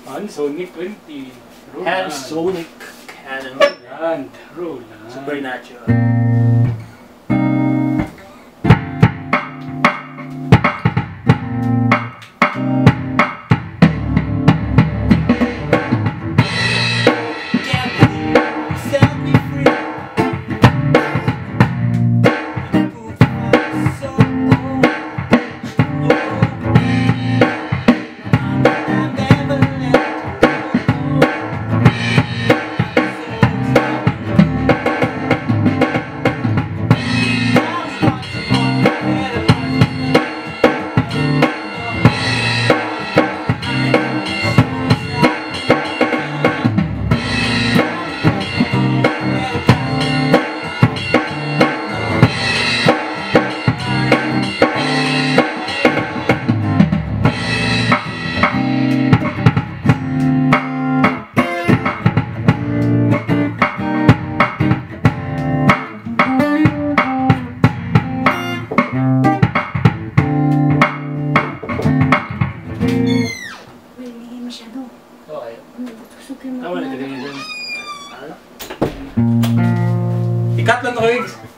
Sonic 20. And Sonic Cannon. And roll. Supernatural. Okay. Tusukin mo. Tama na, tignan mo dyan. Ikat lang, Riggs!